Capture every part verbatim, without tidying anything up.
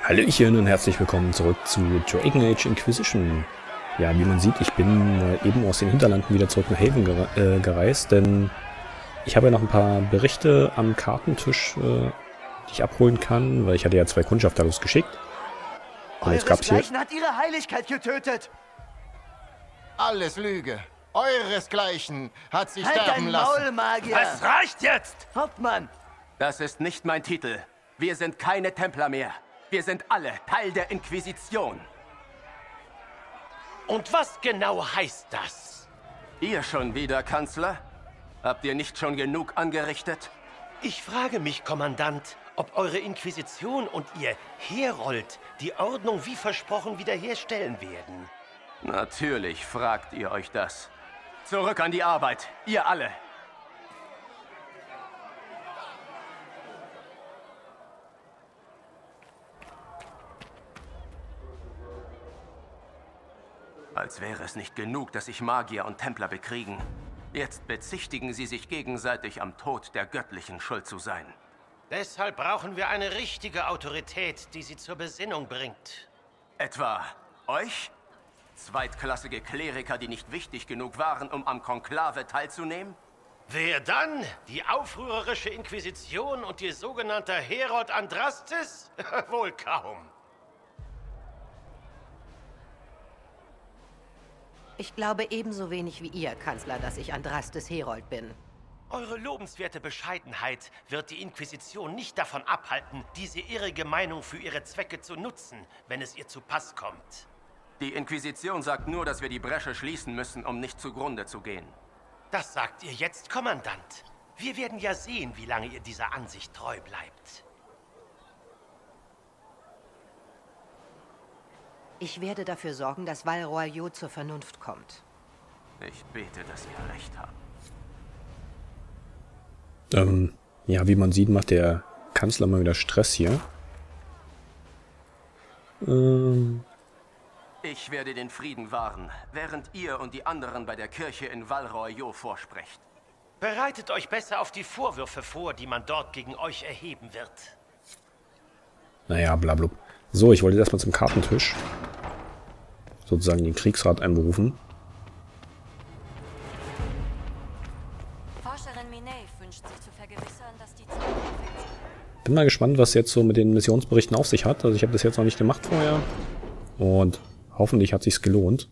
Hallöchen und herzlich willkommen zurück zu Dragon Age Inquisition. Ja, wie man sieht, ich bin äh, eben aus den Hinterlanden wieder zurück nach Haven gere äh, gereist, denn ich habe ja noch ein paar Berichte am Kartentisch, äh, die ich abholen kann, weil ich hatte ja zwei Kundschafter losgeschickt. Und jetzt gab's hier... hat ihre Heiligkeit getötet! Alles Lüge. Euresgleichen hat sie Halt sterben dein lassen. Maul, Magier! Es reicht jetzt! Hauptmann! Das ist nicht mein Titel. Wir sind keine Templer mehr. Wir sind alle Teil der Inquisition. Und was genau heißt das? Ihr schon wieder, Kanzler? Habt ihr nicht schon genug angerichtet? Ich frage mich, Kommandant, ob eure Inquisition und ihr Herold die Ordnung wie versprochen wiederherstellen werden. Natürlich fragt ihr euch das. Zurück an die Arbeit, ihr alle. Als wäre es nicht genug, dass sich Magier und Templer bekriegen. Jetzt bezichtigen sie sich gegenseitig, am Tod der Göttlichen schuld zu sein. Deshalb brauchen wir eine richtige Autorität, die sie zur Besinnung bringt. Etwa euch? Zweitklassige Kleriker, die nicht wichtig genug waren, um am Konklave teilzunehmen? Wer dann? Die aufrührerische Inquisition und ihr sogenannter Herold Andrastes? Wohl kaum. Ich glaube ebenso wenig wie ihr, Kanzler, dass ich Andrastes Herold bin. Eure lobenswerte Bescheidenheit wird die Inquisition nicht davon abhalten, diese irrige Meinung für ihre Zwecke zu nutzen, wenn es ihr zu Pass kommt. Die Inquisition sagt nur, dass wir die Bresche schließen müssen, um nicht zugrunde zu gehen. Das sagt ihr jetzt, Kommandant. Wir werden ja sehen, wie lange ihr dieser Ansicht treu bleibt. Ich werde dafür sorgen, dass Val Royeaux zur Vernunft kommt. Ich bete, dass ihr recht habt. Ähm, ja, wie man sieht, macht der Kanzler mal wieder Stress hier. Ähm... Ich werde den Frieden wahren, während ihr und die anderen bei der Kirche in Val Royeaux vorsprecht. Bereitet euch besser auf die Vorwürfe vor, die man dort gegen euch erheben wird. Naja, blablub. So, ich wollte erstmal zum Kartentisch. Sozusagen den Kriegsrat einberufen. Forscherin Minet wünscht sich zu vergewissern, dass die Zahlen perfekt sind. Bin mal gespannt, was jetzt so mit den Missionsberichten auf sich hat. Also ich habe das jetzt noch nicht gemacht vorher. Und hoffentlich hat sich's gelohnt.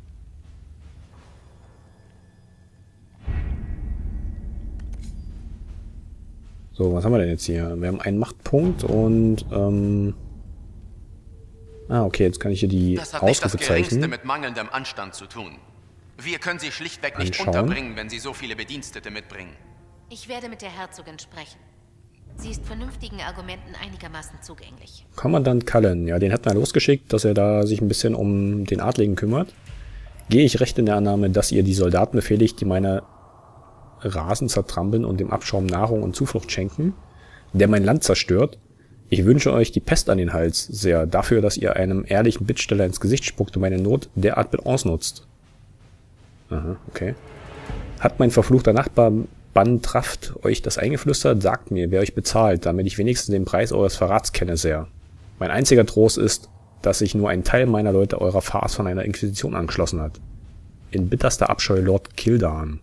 So, was haben wir denn jetzt hier? Wir haben einen Machtpunkt und ähm ah, okay, jetzt kann ich hier die Das hat nicht das Ausrufezeichen Geringste mit mangelndem Anstand zu tun. Wir können sie schlichtweg nicht anschauen. unterbringen, wenn sie so viele Bedienstete mitbringen. Ich werde mit der Herzogin sprechen. Sie ist vernünftigen Argumenten einigermaßen zugänglich. Kommandant Cullen, ja, den hat man losgeschickt, dass er da sich ein bisschen um den Adligen kümmert. Gehe ich recht in der Annahme, dass ihr die Soldaten befehligt, die meine Rasen zertrampeln und dem Abschaum Nahrung und Zuflucht schenken, der mein Land zerstört? Ich wünsche euch die Pest an den Hals sehr, dafür, dass ihr einem ehrlichen Bittsteller ins Gesicht spuckt und meine Not derart mit ausnutzt. Aha, okay. Hat mein verfluchter Nachbar Bantraft euch das eingeflüstert? Sagt mir, wer euch bezahlt, damit ich wenigstens den Preis eures Verrats kenne sehr. Mein einziger Trost ist, dass sich nur ein Teil meiner Leute eurer Farce von einer Inquisition angeschlossen hat. In bitterster Abscheu Lord Kildan.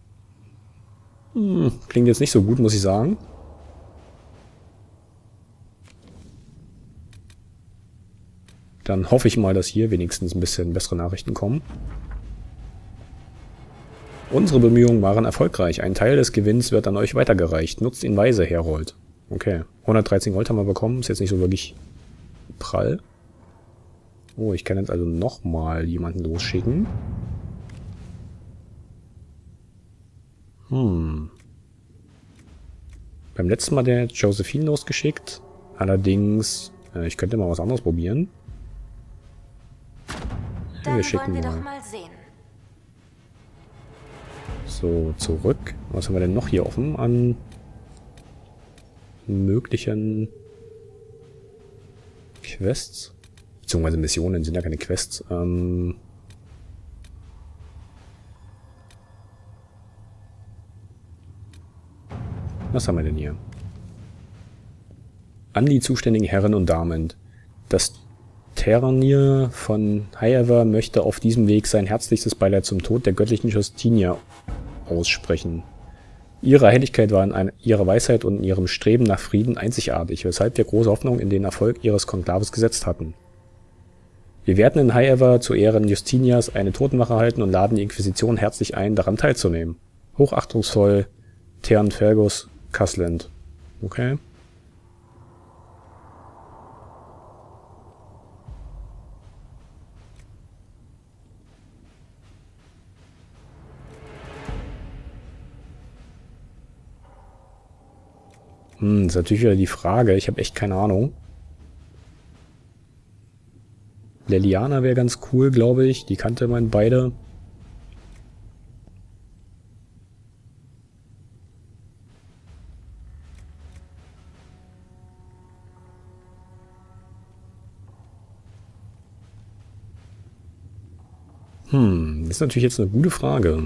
Hm, klingt jetzt nicht so gut, muss ich sagen. Dann hoffe ich mal, dass hier wenigstens ein bisschen bessere Nachrichten kommen. Unsere Bemühungen waren erfolgreich. Ein Teil des Gewinns wird an euch weitergereicht. Nutzt ihn weise, Herold. Okay. hundertdreizehn Gold haben wir bekommen. Ist jetzt nicht so wirklich prall. Oh, ich kann jetzt also nochmal jemanden losschicken. Hm. Beim letzten Mal der Josephine losgeschickt. Allerdings, äh, ich könnte mal was anderes probieren. Dann Wir schicken wollen wir mal. doch mal sehen. So, zurück. Was haben wir denn noch hier offen an möglichen Quests? Beziehungsweise Missionen sind ja keine Quests. Ähm Was haben wir denn hier? An die zuständigen Herren und Damen. Das Terranir von Highever möchte auf diesem Weg sein herzlichstes Beileid zum Tod der göttlichen Justinia aussprechen. Ihre Heiligkeit war in einer, ihrer Weisheit und in ihrem Streben nach Frieden einzigartig, weshalb wir große Hoffnung in den Erfolg ihres Konklaves gesetzt hatten. Wir werden in Highever zu Ehren Justinias eine Totenwache halten und laden die Inquisition herzlich ein, daran teilzunehmen. Hochachtungsvoll, Teern Fergus, Casland. Okay. Hm, ist natürlich wieder die Frage. Ich habe echt keine Ahnung. Leliana wäre ganz cool, glaube ich. Die kannte man beide. Hm, das ist natürlich jetzt eine gute Frage.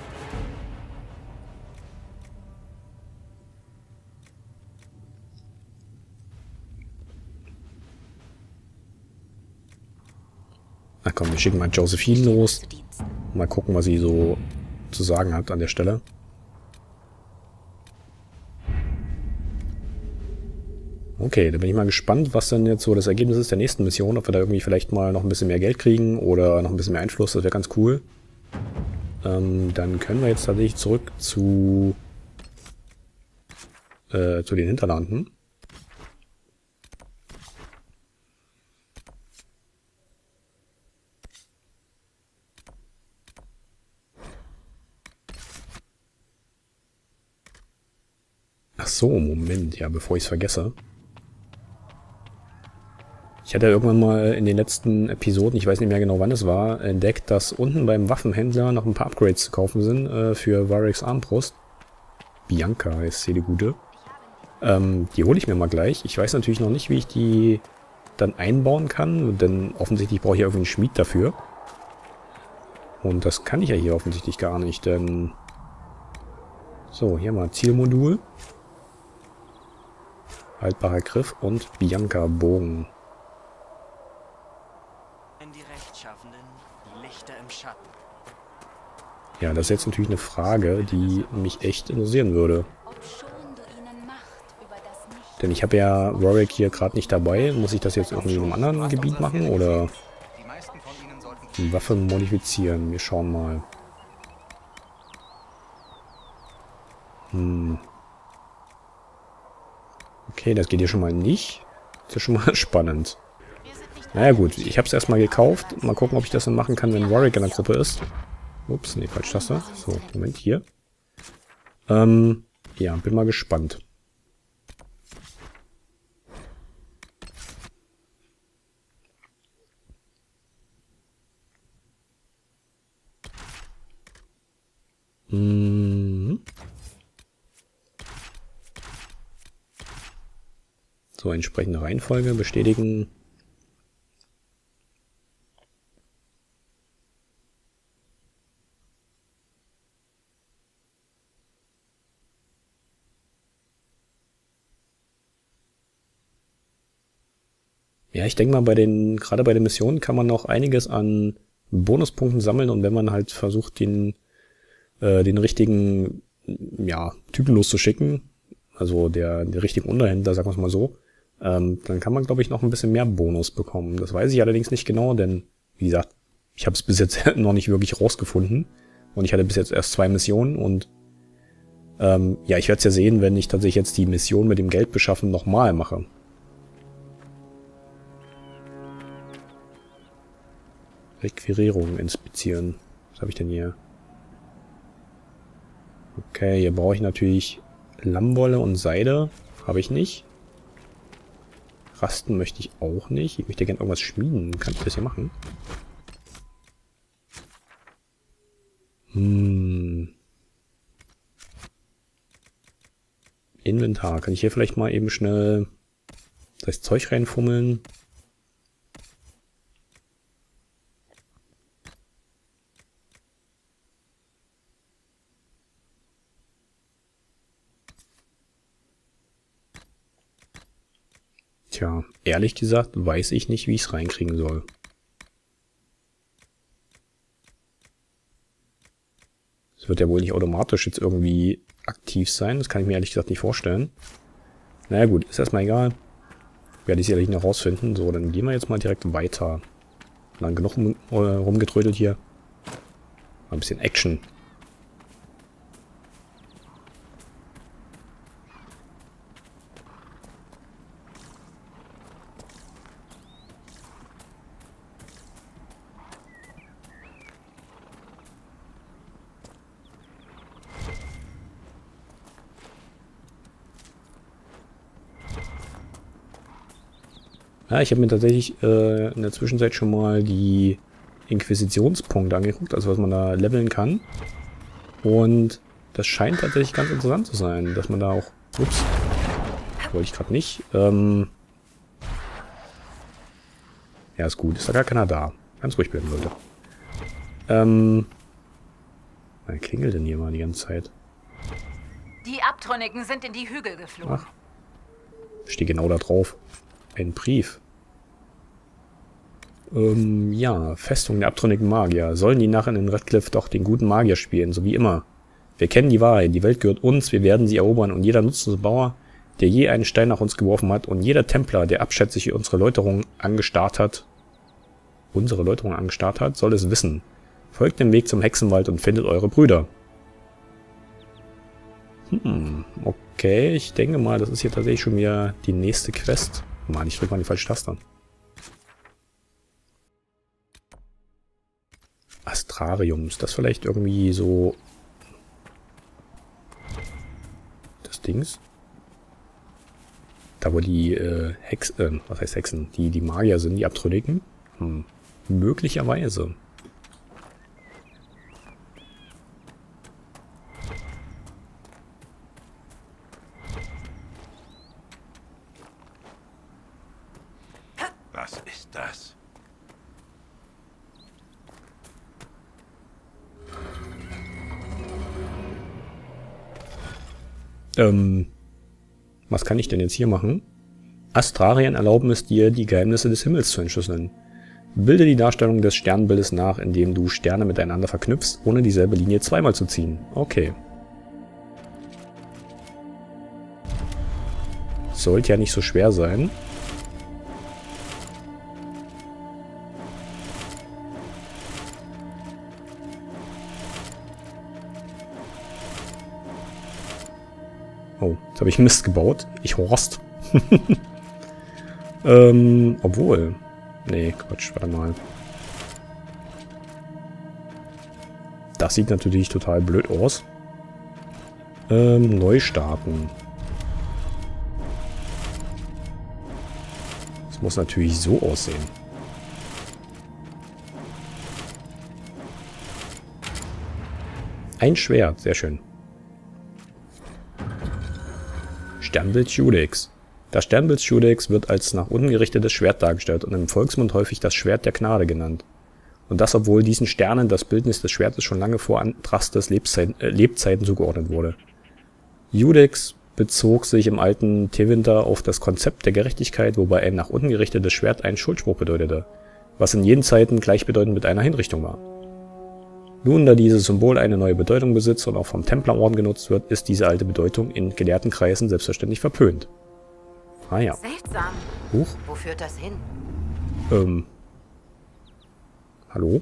Na komm, wir schicken mal Josephine los. Mal gucken, was sie so zu sagen hat an der Stelle. Okay, da bin ich mal gespannt, was dann jetzt so das Ergebnis ist der nächsten Mission. Ob wir da irgendwie vielleicht mal noch ein bisschen mehr Geld kriegen oder noch ein bisschen mehr Einfluss. Das wäre ganz cool. Ähm, dann können wir jetzt tatsächlich zurück zu, äh, zu den Hinterlanden. Ach so, Moment, ja, bevor ich es vergesse. Ich hatte irgendwann mal in den letzten Episoden, ich weiß nicht mehr genau wann es war, entdeckt, dass unten beim Waffenhändler noch ein paar Upgrades zu kaufen sind äh, für Warwicks Armbrust. Bianca heißt sie, die gute. Ähm, die hole ich mir mal gleich. Ich weiß natürlich noch nicht, wie ich die dann einbauen kann, denn offensichtlich brauche ich irgendwie einen Schmied dafür. Und das kann ich ja hier offensichtlich gar nicht, denn... So, hier mal Zielmodul. Haltbarer Griff und Bianca Bogen. Ja, das ist jetzt natürlich eine Frage, die mich echt interessieren würde. Denn ich habe ja Warwick hier gerade nicht dabei. Muss ich das jetzt irgendwie in einem anderen Gebiet machen oder die Waffe modifizieren? Wir schauen mal. Hm. Okay, das geht hier schon mal nicht. Das ist schon mal spannend. Naja gut, ich habe es erstmal gekauft. Mal gucken, ob ich das dann machen kann, wenn Warwick in der Gruppe ist. Ups, nee, falsch Taste. So, Moment, hier. Ähm, ja, bin mal gespannt. Hm. So, entsprechende Reihenfolge bestätigen. Ja, ich denke mal, bei den, gerade bei den Missionen kann man noch einiges an Bonuspunkten sammeln und wenn man halt versucht, den, äh, den richtigen, ja, Typen loszuschicken, also der, der richtigen Unterhändler, sagen wir es mal so, ähm, dann kann man, glaube ich, noch ein bisschen mehr Bonus bekommen. Das weiß ich allerdings nicht genau, denn, wie gesagt, ich habe es bis jetzt noch nicht wirklich rausgefunden und ich hatte bis jetzt erst zwei Missionen und ähm, ja, ich werde es ja sehen, wenn ich tatsächlich jetzt die Mission mit dem Geld beschaffen nochmal mache. Requirierung inspizieren. Was habe ich denn hier? Okay, hier brauche ich natürlich Lammwolle und Seide. Habe ich nicht. Rasten möchte ich auch nicht. Ich möchte gerne irgendwas schmieden. Kann ich das hier machen? Hm. Inventar. Kann ich hier vielleicht mal eben schnell das Zeug reinfummeln? Tja, ehrlich gesagt weiß ich nicht, wie ich es reinkriegen soll. Es wird ja wohl nicht automatisch jetzt irgendwie aktiv sein. Das kann ich mir ehrlich gesagt nicht vorstellen. Naja gut, ist erstmal egal. Werde ich sicherlich noch rausfinden. So, dann gehen wir jetzt mal direkt weiter. Lang genug rum, äh, rumgetrödelt hier. Mal ein bisschen Action. Ja, ich habe mir tatsächlich äh, in der Zwischenzeit schon mal die Inquisitionspunkte angeguckt, also was man da leveln kann. Und das scheint tatsächlich ganz interessant zu sein, dass man da auch... Ups, wollte ich gerade nicht. Ähm, ja, ist gut. Ist da gar keiner da. Ganz ruhig bleiben, Leute. Ähm, wer klingelt denn hier mal die ganze Zeit? Die Abtrünnigen sind in die Hügel geflogen. Ach, steht genau da drauf. Ein Brief. Ähm, ja, Festung der abtrünnigen Magier. Sollen die Narren in Redcliffe doch den guten Magier spielen, so wie immer. Wir kennen die Wahrheit, die Welt gehört uns, wir werden sie erobern und jeder nutzlose Bauer, der je einen Stein nach uns geworfen hat und jeder Templer, der abschätzig unsere Läuterung angestarrt hat, unsere Läuterung angestarrt hat, soll es wissen. Folgt dem Weg zum Hexenwald und findet eure Brüder. Hm, okay, ich denke mal, das ist hier tatsächlich schon wieder die nächste Quest. Mann, ich drücke mal die falsche Taste. Astrarium. Ist das vielleicht irgendwie so... das Dings? Da wo die äh, Hex... Äh, was heißt Hexen? Die, die Magier sind, die Abtrünnigen? Hm. Möglicherweise. Was ist das? Ähm, was kann ich denn jetzt hier machen? Astrarien erlauben es dir, die Geheimnisse des Himmels zu entschlüsseln. Bilde die Darstellung des Sternbildes nach, indem du Sterne miteinander verknüpfst, ohne dieselbe Linie zweimal zu ziehen. Okay. Sollte ja nicht so schwer sein. Oh, jetzt habe ich Mist gebaut. Ich Horst. ähm, obwohl. Nee, Quatsch, warte mal. Das sieht natürlich total blöd aus. Ähm, neu starten. Das muss natürlich so aussehen. Ein Schwert, sehr schön. Sternbild Judex. Das Sternbild Judex wird als nach unten gerichtetes Schwert dargestellt und im Volksmund häufig das Schwert der Gnade genannt. Und das, obwohl diesen Sternen das Bildnis des Schwertes schon lange vor Andrastes Lebzeiten, äh, Lebzeiten zugeordnet wurde. Judex bezog sich im alten Tevinter auf das Konzept der Gerechtigkeit, wobei ein nach unten gerichtetes Schwert einen Schuldspruch bedeutete, was in jenen Zeiten gleichbedeutend mit einer Hinrichtung war. Nun, da dieses Symbol eine neue Bedeutung besitzt und auch vom Templerorden genutzt wird, ist diese alte Bedeutung in gelehrten Kreisen selbstverständlich verpönt. Ah ja. Seltsam. Huch. Wo führt das hin? Ähm. Hallo?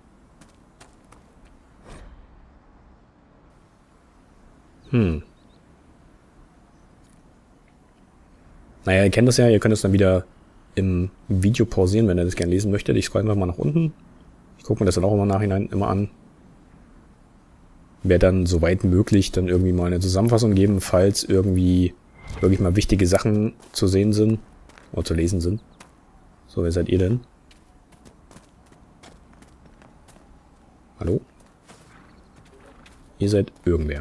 Hm. Naja, ihr kennt das ja, ihr könnt es dann wieder im Video pausieren, wenn ihr das gerne lesen möchtet. Ich scroll einfach mal nach unten. Ich gucke mir das dann auch immer im Nachhinein immer an. Werde dann soweit möglich dann irgendwie mal eine Zusammenfassung geben, falls irgendwie wirklich mal wichtige Sachen zu sehen sind oder zu lesen sind. So, wer seid ihr denn? Hallo? Ihr seid irgendwer.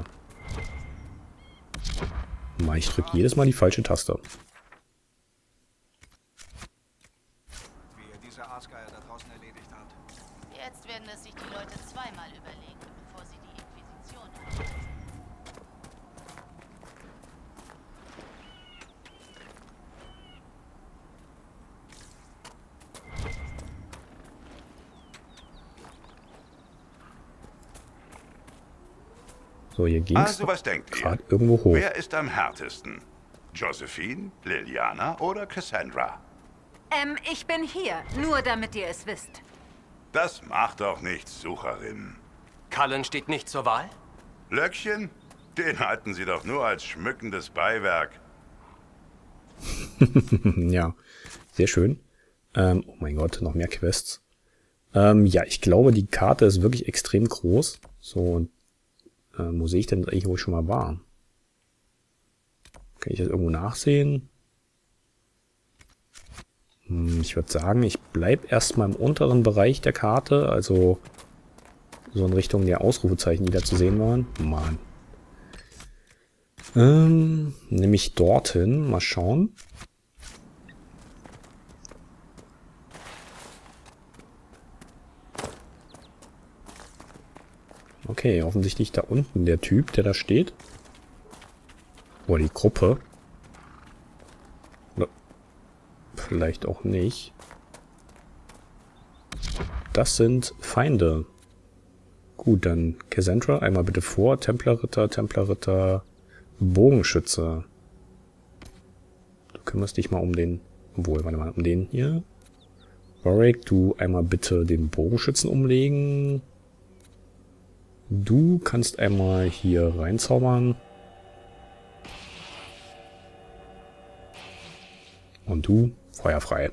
Mann, ich drücke jedes Mal die falsche Taste. Jetzt werden es sich die Leute zweimal überlegen, bevor sie die Inquisition anrufen. So, hier ging es Also, was denkt ihr? gerade irgendwo hoch. Wer ist am härtesten? Josephine, Liliana oder Cassandra? Ähm, ich bin hier, nur damit ihr es wisst. Das macht doch nichts, Sucherin. Cullen steht nicht zur Wahl? Löckchen? Den halten Sie doch nur als schmückendes Beiwerk. Ja, sehr schön. Ähm, oh mein Gott, noch mehr Quests. Ähm, ja, ich glaube, die Karte ist wirklich extrem groß. So, äh, wo sehe ich denn eigentlich, wo ich schon mal war? Kann ich das irgendwo nachsehen? Hm, ich würde sagen, ich bleibe erstmal im unteren Bereich der Karte, also so in Richtung der Ausrufezeichen, die da zu sehen waren. Mann. Ähm, nämlich dorthin. Mal schauen. Okay, offensichtlich da unten der Typ, der da steht. Oder die Gruppe. Oder vielleicht auch nicht. Das sind Feinde. Gut, dann Cassandra, einmal bitte vor. Templerritter, Templerritter, Bogenschütze. Du kümmerst dich mal um den... Obwohl, warte mal, um den hier. Warwick, du einmal bitte den Bogenschützen umlegen. Du kannst einmal hier reinzaubern. Und du, feuerfrei.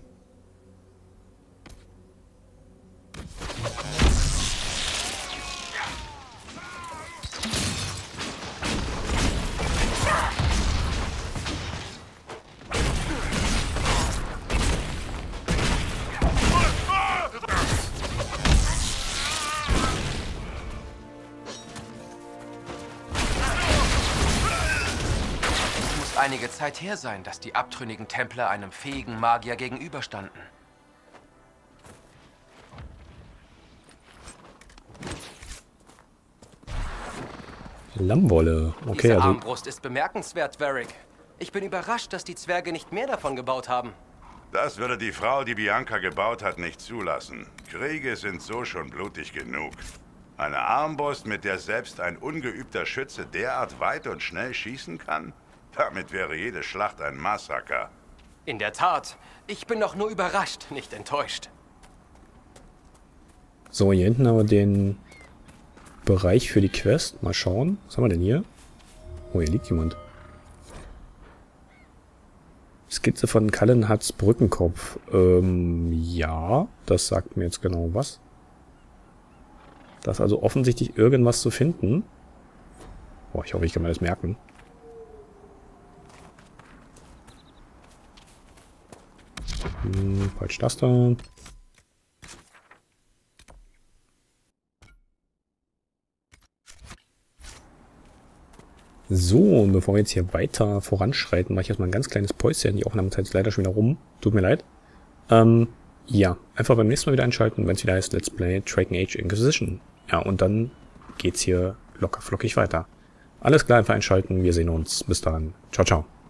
Einige Zeit her sein, dass die abtrünnigen Templer einem fähigen Magier gegenüberstanden. Lammwolle. Okay, Diese also... Armbrust ist bemerkenswert, Varric. Ich bin überrascht, dass die Zwerge nicht mehr davon gebaut haben. Das würde die Frau, die Bianca gebaut hat, nicht zulassen. Kriege sind so schon blutig genug. Eine Armbrust, mit der selbst ein ungeübter Schütze derart weit und schnell schießen kann? Damit wäre jede Schlacht ein Massaker. In der Tat. Ich bin doch nur überrascht, nicht enttäuscht. So, hier hinten haben wir den Bereich für die Quest. Mal schauen. Was haben wir denn hier? Oh, hier liegt jemand. Skizze von Cullen hat's Brückenkopf. Ähm, ja. Das sagt mir jetzt genau was. Da ist also offensichtlich irgendwas zu finden. Boah, ich hoffe, ich kann mir das merken. Hm, falsch das da. So, und bevor wir jetzt hier weiter voranschreiten, mache ich erstmal ein ganz kleines Päuschen. Die Aufnahmezeit ist leider schon wieder rum. Tut mir leid. Ähm, ja, einfach beim nächsten Mal wieder einschalten, wenn es wieder heißt Let's Play Dragon Age Inquisition. Ja, und dann geht's hier locker flockig weiter. Alles klar, einfach einschalten. Wir sehen uns. Bis dann. Ciao, ciao.